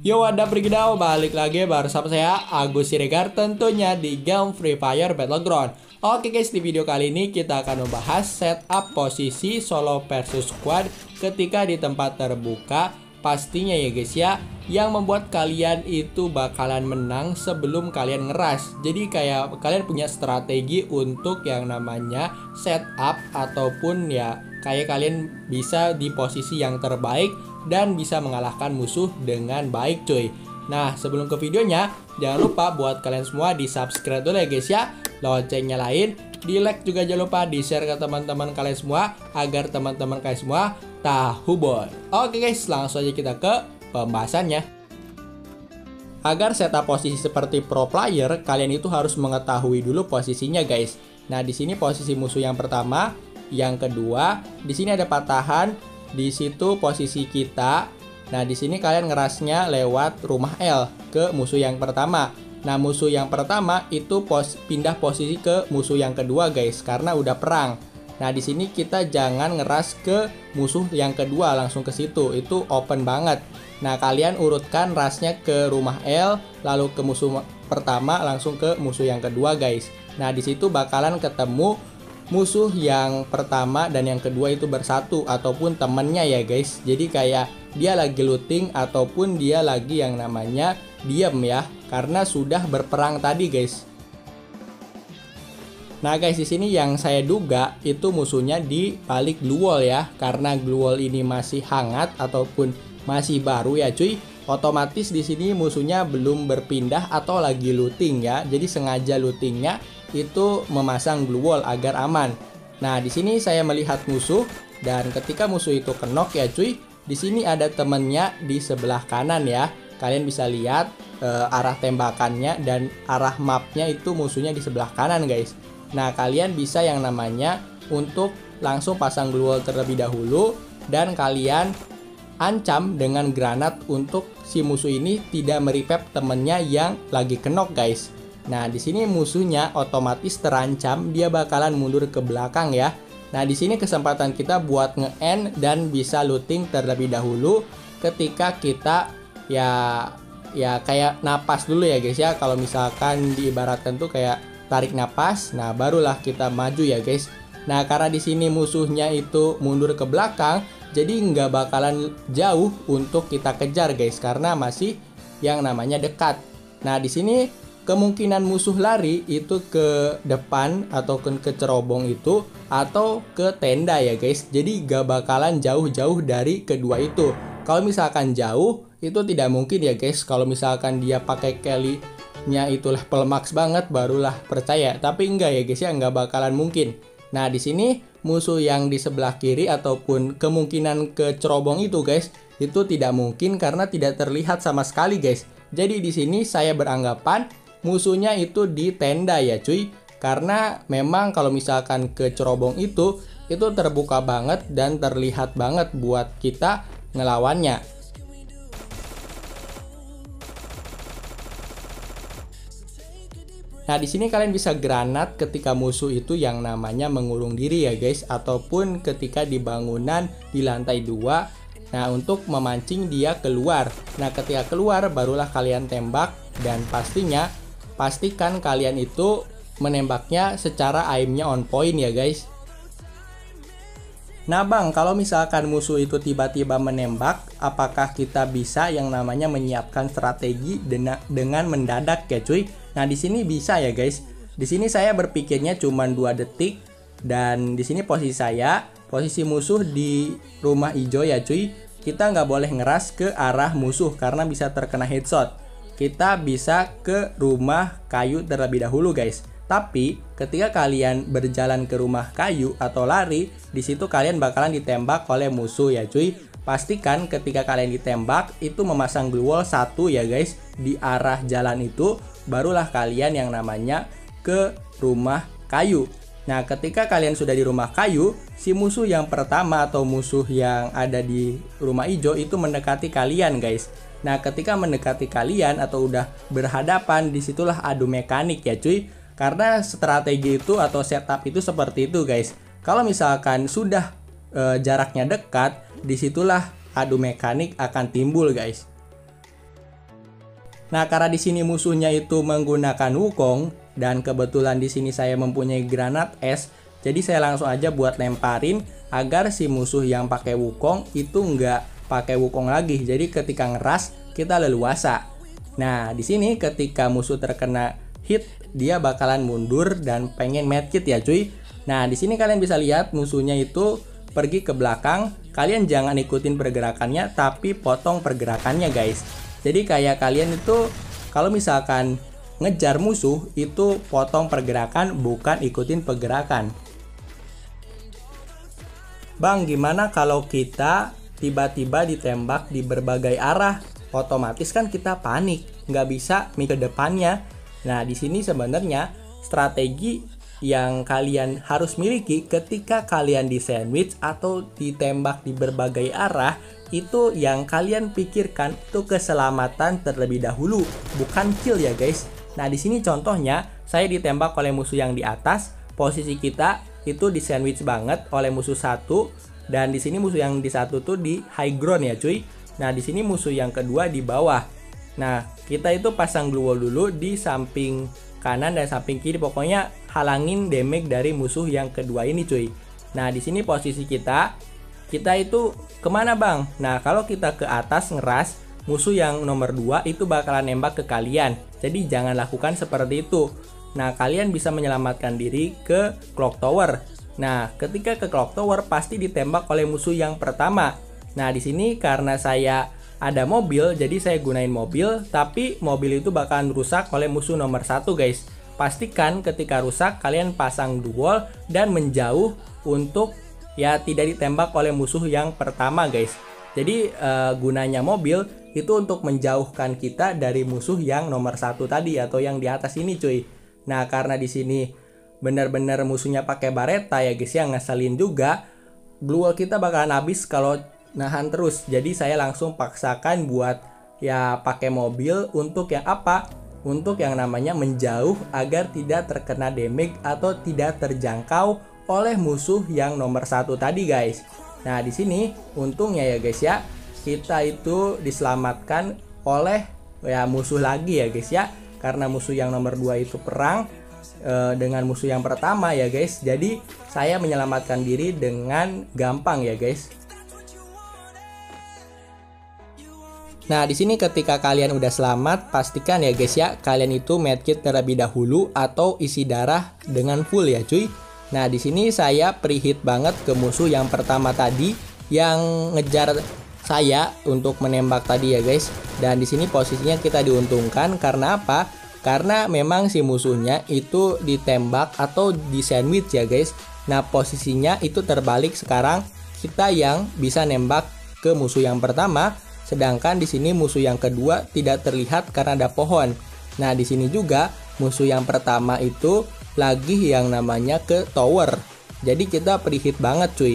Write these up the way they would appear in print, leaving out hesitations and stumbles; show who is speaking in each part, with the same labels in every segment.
Speaker 1: Yo, ada Brigidau, balik lagi bersama saya Agus Siregar, tentunya di game Free Fire Battleground. Oke guys, di video kali ini kita akan membahas setup posisi solo versus squad ketika di tempat terbuka. Pastinya ya guys ya, yang membuat kalian itu bakalan menang sebelum kalian ngeras. Jadi kayak kalian punya strategi untuk yang namanya setup, ataupun ya kayak kalian bisa di posisi yang terbaik dan bisa mengalahkan musuh dengan baik cuy. Nah, sebelum ke videonya, jangan lupa buat kalian semua di subscribe dulu ya guys ya, lonceng nyalain, di like juga jangan lupa di share ke teman-teman kalian semua agar teman-teman kalian semua tahu boy. Oke guys, langsung aja kita ke pembahasannya. Agar setup posisi seperti pro player, kalian itu harus mengetahui dulu posisinya guys. Nah, di sini posisi musuh yang pertama, yang kedua, di sini ada patahan, di situ posisi kita. Nah, di sini kalian ngerasnya lewat rumah L ke musuh yang pertama. Nah, musuh yang pertama itu pindah posisi ke musuh yang kedua guys, karena udah perang. Nah, di sini kita jangan ngeras ke musuh yang kedua langsung ke situ, itu open banget. Nah, kalian urutkan rasnya ke rumah L, lalu ke musuh pertama langsung ke musuh yang kedua guys. Nah, di situ bakalan ketemu musuh yang pertama dan yang kedua itu bersatu ataupun temennya ya guys. Jadi kayak dia lagi looting ataupun dia lagi yang namanya diam ya, karena sudah berperang tadi guys. Nah guys, di sini yang saya duga itu musuhnya di balik glue wall ya, karena glue wall ini masih hangat ataupun masih baru ya cuy. Otomatis di sini musuhnya belum berpindah atau lagi looting ya. Jadi sengaja lootingnya itu memasang glue wall agar aman. Nah, di sini saya melihat musuh, dan ketika musuh itu kenok ya cuy, di sini ada temennya di sebelah kanan ya. Kalian bisa lihat arah tembakannya dan arah mapnya itu musuhnya di sebelah kanan guys. Nah, kalian bisa yang namanya untuk langsung pasang glue wall terlebih dahulu, dan kalian ancam dengan granat untuk si musuh ini tidak merepep temennya yang lagi kenok guys. Nah, di sini musuhnya otomatis terancam, dia bakalan mundur ke belakang ya. Nah, di sini kesempatan kita buat nge-end dan bisa looting terlebih dahulu ketika kita ya kayak napas dulu ya guys ya. Kalau misalkan diibaratkan tuh kayak tarik napas, nah barulah kita maju ya guys. Nah, karena di sini musuhnya itu mundur ke belakang, jadi nggak bakalan jauh untuk kita kejar guys, karena masih yang namanya dekat. Nah, di sini kemungkinan musuh lari itu ke depan atau ke cerobong itu atau ke tenda ya guys. Jadi gak bakalan jauh-jauh dari kedua itu. Kalau misalkan jauh itu tidak mungkin ya guys. Kalau misalkan dia pakai Kelly-nya itu level max banget barulah percaya. Tapi enggak ya guys ya, nggak bakalan mungkin. Nah, di sini musuh yang di sebelah kiri ataupun kemungkinan ke cerobong itu guys, itu tidak mungkin karena tidak terlihat sama sekali guys. Jadi di sini saya beranggapan musuhnya itu di tenda ya cuy, karena memang kalau misalkan ke cerobong itu terbuka banget dan terlihat banget buat kita ngelawannya. Nah, di sini kalian bisa granat ketika musuh itu yang namanya mengurung diri ya guys, ataupun ketika di bangunan di lantai 2. Nah, untuk memancing dia keluar. Nah, ketika keluar barulah kalian tembak, dan pastikan kalian itu menembaknya secara aimnya on point ya guys. Nah bang, kalau misalkan musuh itu tiba-tiba menembak, apakah kita bisa yang namanya menyiapkan strategi dengan mendadak ya cuy? Nah, di sini bisa ya guys. Di sini saya berpikirnya cuma 2 detik, dan di sini posisi musuh di rumah hijau ya cuy. Kita nggak boleh ngeras ke arah musuh karena bisa terkena headshot. Kita bisa ke rumah kayu terlebih dahulu guys. Tapi ketika kalian berjalan ke rumah kayu atau lari, di situ kalian bakalan ditembak oleh musuh ya cuy. Pastikan ketika kalian ditembak itu memasang glue wall 1 ya guys di arah jalan itu, barulah kalian yang namanya ke rumah kayu. Nah, ketika kalian sudah di rumah kayu, si musuh yang pertama atau musuh yang ada di rumah hijau itu mendekati kalian guys. Nah, ketika mendekati kalian atau udah berhadapan, disitulah adu mekanik ya cuy. Karena strategi itu atau setup itu seperti itu guys. Kalau misalkan sudah jaraknya dekat, disitulah adu mekanik akan timbul guys. Nah, karena di sini musuhnya itu menggunakan Wukong dan kebetulan di sini saya mempunyai granat es, jadi saya langsung aja buat lemparin agar si musuh yang pakai Wukong itu nggak pakai Wukong lagi. Jadi ketika ngeras kita leluasa. Nah, di sini ketika musuh terkena hit, dia bakalan mundur dan pengen medkit ya cuy. Nah, di sini kalian bisa lihat musuhnya itu pergi ke belakang. Kalian jangan ikutin pergerakannya, tapi potong pergerakannya guys. Jadi kayak kalian itu kalau misalkan ngejar musuh itu potong pergerakan, bukan ikutin pergerakan. Bang, gimana kalau kita tiba-tiba ditembak di berbagai arah? Otomatis kan kita panik, nggak bisa mikir depannya. Nah, di sini sebenarnya strategi yang kalian harus miliki ketika kalian di sandwich atau ditembak di berbagai arah, itu yang kalian pikirkan itu keselamatan terlebih dahulu, bukan kill ya guys. Nah, di sini contohnya saya ditembak oleh musuh yang di atas, posisi kita itu di sandwich banget oleh musuh satu, dan di sini musuh yang di satu tuh di high ground ya cuy. Nah, di sini musuh yang kedua di bawah. Nah, kita itu pasang glue wall dulu di samping kanan dan samping kiri, pokoknya halangin damage dari musuh yang kedua ini cuy. Nah, di sini posisi kita itu kemana bang? Nah, kalau kita ke atas ngeras, musuh yang nomor 2 itu bakalan nembak ke kalian. Jadi jangan lakukan seperti itu. Nah, kalian bisa menyelamatkan diri ke clock tower. Nah, ketika ke clock tower pasti ditembak oleh musuh yang pertama. Nah, di sini karena saya ada mobil, jadi saya gunain mobil, tapi mobil itu bakalan rusak oleh musuh nomor 1 guys. Pastikan ketika rusak kalian pasang dual dan menjauh untuk ya tidak ditembak oleh musuh yang pertama guys. Jadi gunanya mobil itu untuk menjauhkan kita dari musuh yang nomor 1 tadi atau yang di atas ini cuy. Nah, karena di sini benar-benar musuhnya pakai bareta ya guys, yang ngeselin juga. Glue wall kita bakalan habis kalau nahan terus. Jadi saya langsung paksakan buat ya pakai mobil untuk yang apa? Untuk yang namanya menjauh agar tidak terkena damage atau tidak terjangkau oleh musuh yang nomor 1 tadi guys. Nah, di sini untungnya ya guys ya, kita itu diselamatkan oleh ya musuh lagi ya guys ya, karena musuh yang nomor 2 itu perang dengan musuh yang pertama ya guys. Jadi saya menyelamatkan diri dengan gampang ya guys. Nah, di sini ketika kalian udah selamat, pastikan ya guys ya, kalian itu medkit terlebih dahulu atau isi darah dengan full ya cuy. Nah, di sini saya preheat banget ke musuh yang pertama tadi yang ngejar saya untuk menembak tadi ya guys. Dan di sini posisinya kita diuntungkan karena apa? Karena memang si musuhnya itu ditembak atau di sandwich ya guys. Nah, posisinya itu terbalik, sekarang kita yang bisa nembak ke musuh yang pertama. Sedangkan di sini musuh yang kedua tidak terlihat karena ada pohon. Nah, di sini juga musuh yang pertama itu lagi yang namanya ke tower. Jadi kita preheat banget cuy.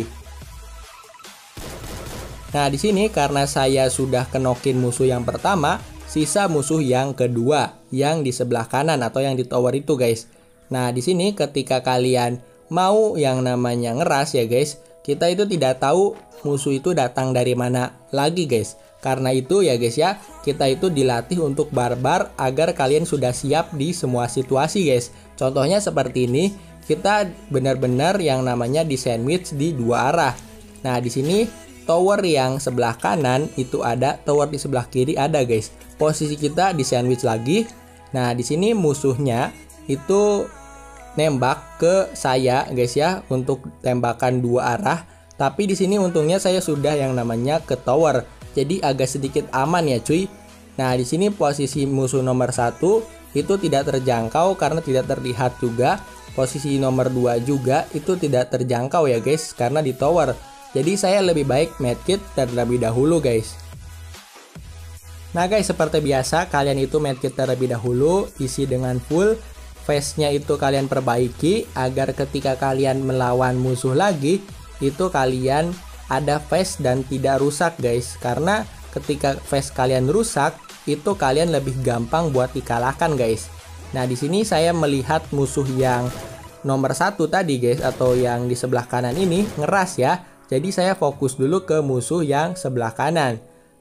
Speaker 1: Nah, di sini karena saya sudah kenokin musuh yang pertama, sisa musuh yang kedua yang di sebelah kanan atau yang di tower itu guys. Nah, di sini ketika kalian mau yang namanya ngeras ya guys, kita itu tidak tahu musuh itu datang dari mana lagi guys. Karena itu ya guys ya, kita itu dilatih untuk barbar agar kalian sudah siap di semua situasi guys. Contohnya seperti ini, kita benar-benar yang namanya di sandwich di dua arah. Nah, di sini tower yang sebelah kanan itu ada, tower di sebelah kiri ada guys. Posisi kita di sandwich lagi. Nah, di sini musuhnya itu nembak ke saya guys ya untuk tembakan dua arah. Tapi di sini untungnya saya sudah yang namanya ke tower. Jadi agak sedikit aman ya cuy. Nah, di sini posisi musuh nomor 1 itu tidak terjangkau karena tidak terlihat juga. Posisi nomor 2 juga itu tidak terjangkau ya guys karena di tower. Jadi saya lebih baik medkit terlebih dahulu guys. Nah guys, seperti biasa kalian itu medkit terlebih dahulu, isi dengan full. Face-nya itu kalian perbaiki agar ketika kalian melawan musuh lagi itu kalian ada face dan tidak rusak guys. Karena ketika face kalian rusak itu kalian lebih gampang buat dikalahkan guys. Nah, di sini saya melihat musuh yang nomor 1 tadi guys atau yang di sebelah kanan ini ngeras ya. Jadi saya fokus dulu ke musuh yang sebelah kanan.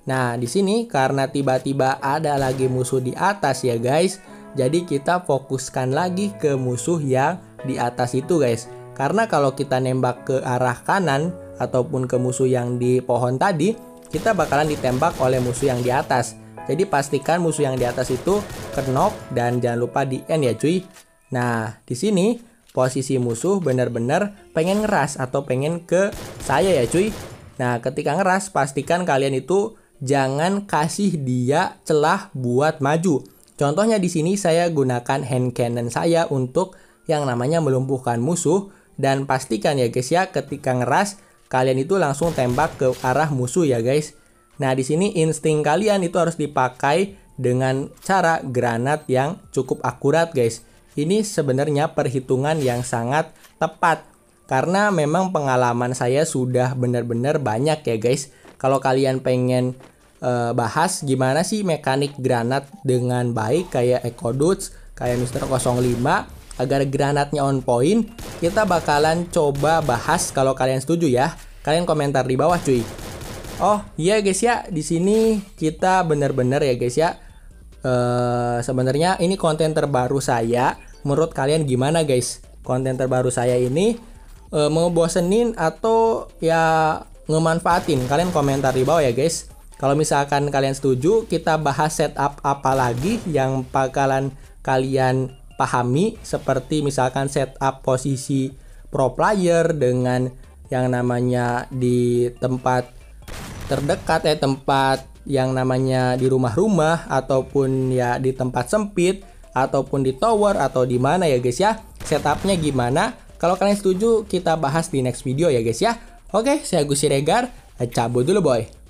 Speaker 1: Nah, di sini karena tiba-tiba ada lagi musuh di atas ya guys. Jadi kita fokuskan lagi ke musuh yang di atas itu guys. Karena kalau kita nembak ke arah kanan ataupun ke musuh yang di pohon tadi, kita bakalan ditembak oleh musuh yang di atas. Jadi pastikan musuh yang di atas itu knock dan jangan lupa di end ya cuy. Nah, di sini posisi musuh benar-benar pengen ngeras atau pengen ke saya ya cuy. Nah, ketika ngeras pastikan kalian itu jangan kasih dia celah buat maju. Contohnya di sini saya gunakan hand cannon saya untuk yang namanya melumpuhkan musuh, dan pastikan ya guys ya ketika ngeras kalian itu langsung tembak ke arah musuh ya guys. Nah, di sini insting kalian itu harus dipakai dengan cara granat yang cukup akurat guys. Ini sebenarnya perhitungan yang sangat tepat karena memang pengalaman saya sudah benar-benar banyak ya guys. Kalau kalian pengen bahas gimana sih mekanik granat dengan baik kayak Echo Dodge, kayak Mr. 05 agar granatnya on point, kita bakalan coba bahas. Kalau kalian setuju ya, kalian komentar di bawah cuy. Oh iya guys ya, di sini kita bener-bener ya guys ya. Sebenarnya ini konten terbaru saya. Menurut kalian gimana guys? Konten terbaru saya ini mau bosenin atau ya ngemanfaatin? Kalian komentar di bawah ya guys. Kalau misalkan kalian setuju, kita bahas setup apa lagi yang bakalan kalian pahami, seperti misalkan setup posisi pro player dengan yang namanya di tempat terdekat tempat yang namanya di rumah-rumah ataupun ya di tempat sempit ataupun di tower atau di mana ya guys ya. Setupnya gimana? Kalau kalian setuju, kita bahas di next video ya guys ya. Oke, saya Gus Siregar, cabut dulu boy.